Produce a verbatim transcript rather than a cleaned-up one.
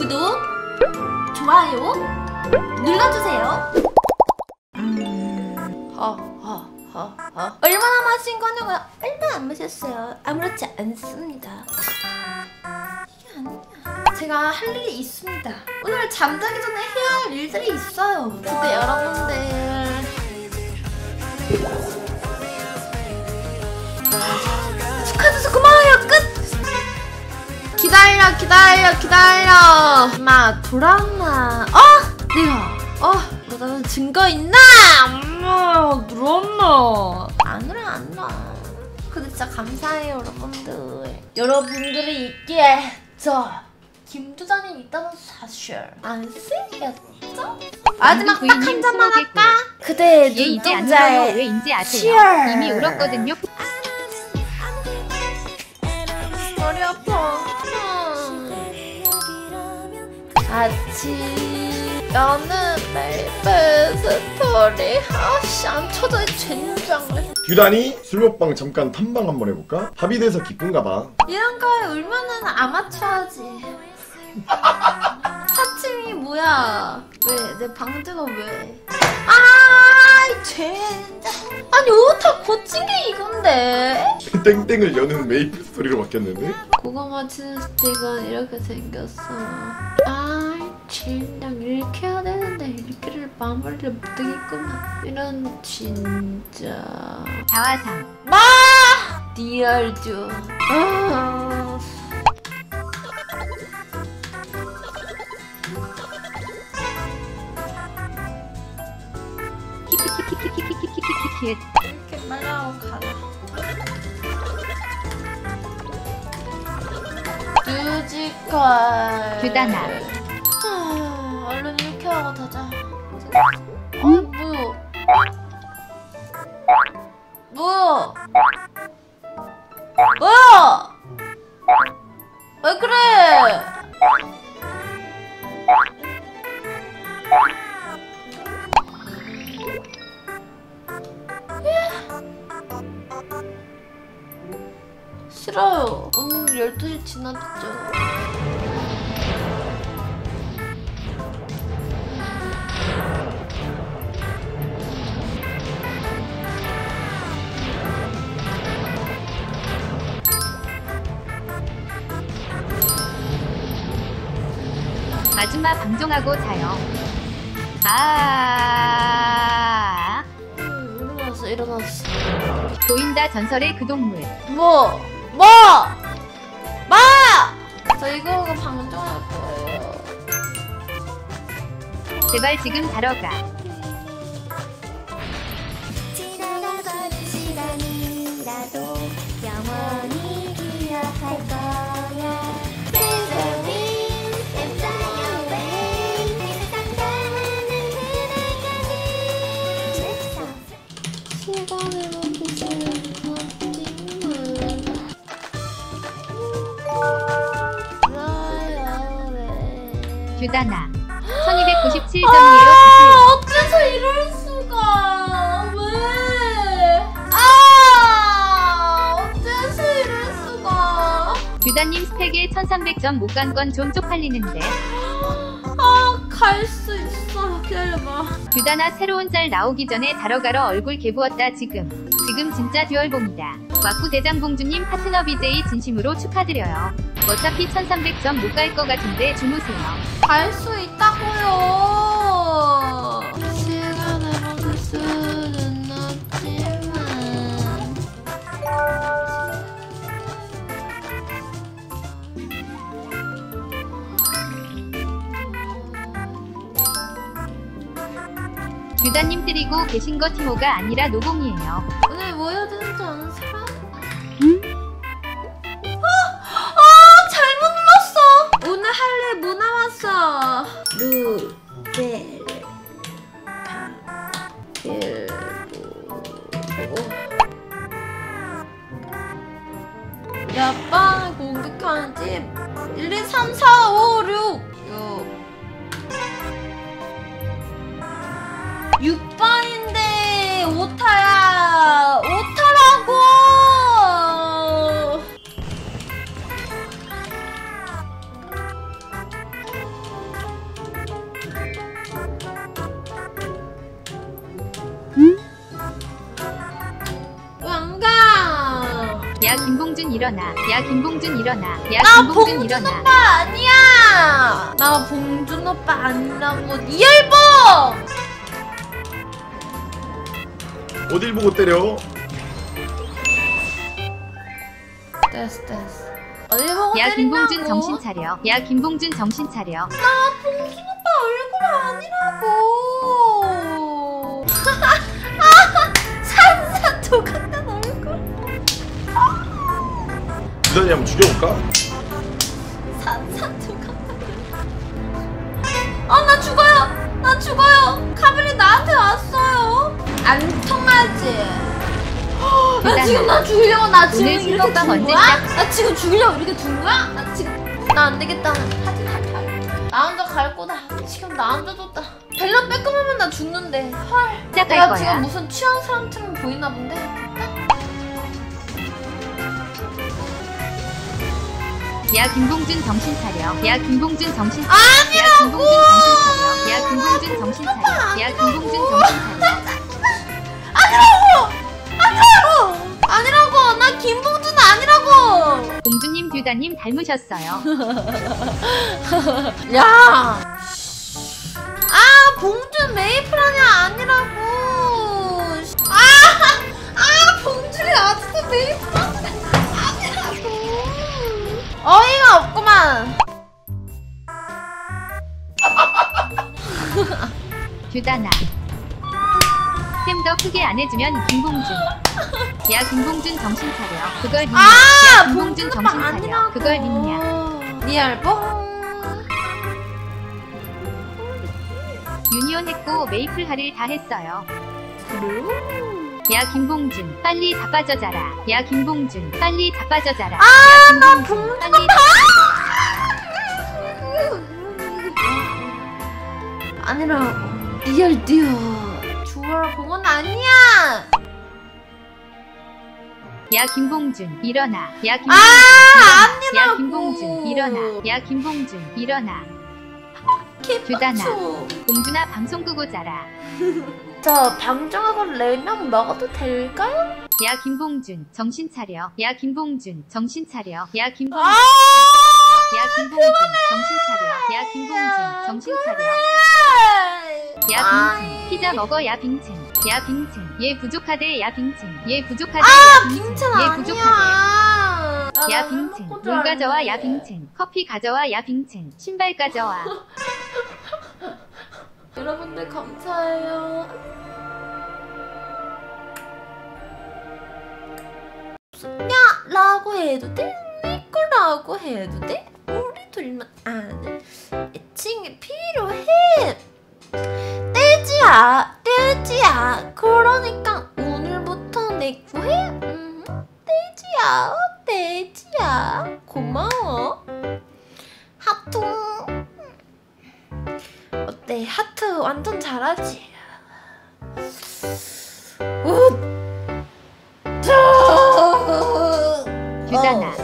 구독, 좋아요 눌러주세요. 음... 허허허허 얼마나 마신 거냐고요? 얼마 안 마셨어요. 아무렇지 않습니다. 이게 아니야. 제가 할 일이 있습니다. 오늘 잠자기 전에 해야 할 일들이 있어요. 근데 여러분들 축하해줘서 고마워요. 끝! 기다려 기다려 기다려. 엄마 돌아왔나? 어? 내가 어? 너는 증거 있나? 엄마 들었나? 안 울어 안 울어. 근데 진짜 감사해요 여러분들. 여러분들이 있기에 저 김두자님 있다는 사실 안 쓰겠죠? 마지막 딱 한 잔만 할까? 그대 눈동자의 왜인지 아세요? 치얼. 이미 울었거든요. 머리 아파. 같이 여는 메이플 스토리. 아씨 안 쳐져 젠장을. 듀단이 술 먹방 잠깐 탐방 한번 해볼까? 합의돼서 기쁜가봐. 이런 거에 울면은 아마추어지. 사칭이 뭐야? 왜? 내 방드가 왜? 아이 젠장. 아니 오타 고친 게 이건데? 땡땡을 여는 메이플 스토리로 바뀌었는데? 고구마 맞히는 스틱은 이렇게 생겼어. 아이 젠장 이렇게 해야 되는데 이렇게를 마무리를 못하겠구나. 이런 진짜 자화상 마! 디얼듀. 아... 키키키키키키키키키키. 이렇게 말라고 가라. 뮤지컬 듀다나. 아, 얼른 이렇게 하고 타자. 어? 응? 뭐야? 뭐야? 뭐야? 왜 그래? 싫어요. 오늘 열두 시 지났죠. 아줌마 방종하고 자요. 아. 음, 일어났어, 일어났어. 보인다 전설의 그 동물. 뭐? 뭐? 마! 저 이거 보고 방종할 거예요. 제발 지금 자러 가. 지나가버린 시간이라도 영원히 기억할 거야. 시간을 멈추시는 듀다나 천이백구십칠 점이에요. 아, 어째서 이럴 수가? 왜? 아, 어째서 이럴 수가? 듀다님 스펙에 천삼백 점 못 간 건 좀 쪽팔리는데. 아, 갈 수 있어. 기다려봐. 듀다나 새로운 짤 나오기 전에 자러 가러 얼굴 개부었다 지금. 지금 진짜 듀얼봉이다. 와꾸 대장공주님 파트너 비제이 진심으로 축하드려요. 어차피 천삼백 점 못 갈 것 같은데 주무세요. 갈 수 있다고요. 시간을 멈출 수는 없지만. 듀다님 때리고 계신 거 티모가 아니라 노공이에요. 오늘 뭐 해야 되는지 아는 사람? 응? 아! 아! 잘못 눌렀어! 오늘 할 일 뭐 남았어? 루벨 파일보 몇 번 공격하는지 일, 이, 삼, 사, 오, 육 육 육 번인데 오타야. 야 김봉준 일어나. 야 김봉준 일어나. 야 나 김봉준 봉준 일어나. 오빠 아니야. 나 봉준 오빠 아니라고. 이열봉. 어딜 보고 때려? 됐어 됐어. 어디 보고 야 김봉준 때린다고? 정신 차려. 야 김봉준 정신 차려. 나 봉준 오빠 얼굴 아니라고. 산산도 같은 얼굴. 기다리 한번 죽여볼까? 산산도 같은. 어나 죽어요. 나 죽어요. 카벨이 나한테 왔어요. 안 통하지. 나 지금 나 죽이려고 나 지금 오늘 이렇게 신곡방 둔 언제 거야? 시작? 나 지금 죽이려고 이렇게 둔 거야? 나 지금 나 안 되겠다. 하지 마. 나 혼자 갈 거다. 지금 나 혼자 뒀다. 벨라 빼꼼하면 나 죽는데. 헐. 시작할 내가 거야. 지금 무슨 취한 사람처럼 보이나 본데. 야 김봉준 정신 차려. 야 김봉준 정신 차려. 야 김봉준 정신 차려. 야 김봉준 정신 차려. 야 김봉준 정신 차려. 아니라고. 아니라고. 아니라고. 나 김봉준 아니라고. 봉준님 듀다님 닮으셨어요. 야. 아 봉준 메이플 아니야 아니라고. 아, 아 봉준이 아직도 메이플 아니라고. 어이가 없구만. 듀다나. 쌤 더 크게 안 해주면 김봉준. 야 김봉준 정신 차려. 그걸 믿냐? 아 야 김봉준 봉준 정신 오빠 차려. 아니라고. 그걸 믿냐? 리얼봉. 유니온 했고 메이플 할일 다 했어요. 야 김봉준 빨리 다 빠져자라. 야 김봉준 빨리 다 빠져자라. 아, 야 나 김봉준 봉준 빨리 다 아니라고. 리얼 듀오. 주얼 봉은 아니야. 야 김봉준 일어나. 야 김봉준 아 일어나. 야 아니라고. 김봉준 일어나. 야 김봉준 일어나. 듀다나. 봉준아 방송 끄고 자라. 저 방정하고 라면 먹어도 될까요? 야 김봉준 정신 차려. 야 김봉준 정신 차려. 야 김봉준 아 야 김봉준 정신 차려. 야 김봉준 정신 차려. 야 빙첸 피자 먹어. 야 빙첸. 야 빙첸 얘 부족하대. 야 빙첸 얘 부족하대. 아 야 빙찬 얘 아니야. 부족하대. 야 나 빙첸 먹고 물 가져와. 야 자는데. 빙첸 커피 가져와. 야 빙첸 신발 가져와. 여러분들 감사해요. 야 라고 해도 돼? 내 거라고 해도 돼? 우리 둘만 아는 애칭이 필요해. 떼지야 떼지야. 그러니까 오늘부터 내 거해. 음, 떼지야 떼지야. 고마워. 하트. 어때? 하트 완전 잘하지? 우! 듀다나.